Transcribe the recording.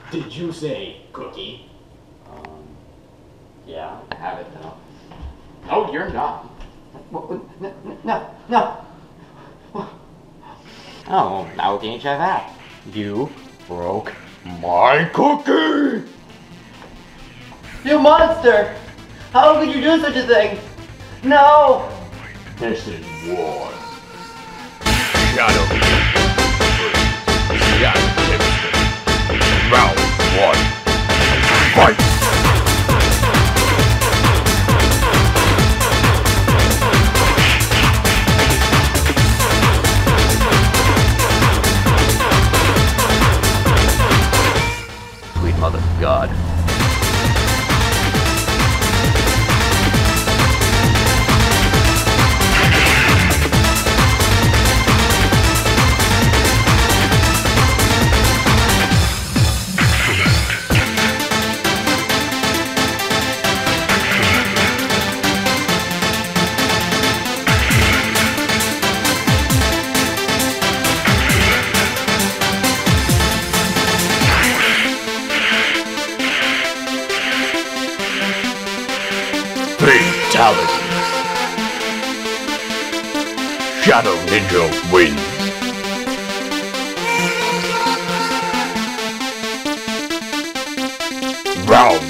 Did you say cookie? Yeah, I have it now. No, you're not. No. Oh, now we can each have that. You broke my cookie! You monster! How could you do such a thing? No! This is war. Shadow. Round 1. Fight! Sweet mother of God. Fatality. Shadow Ninja wins. Round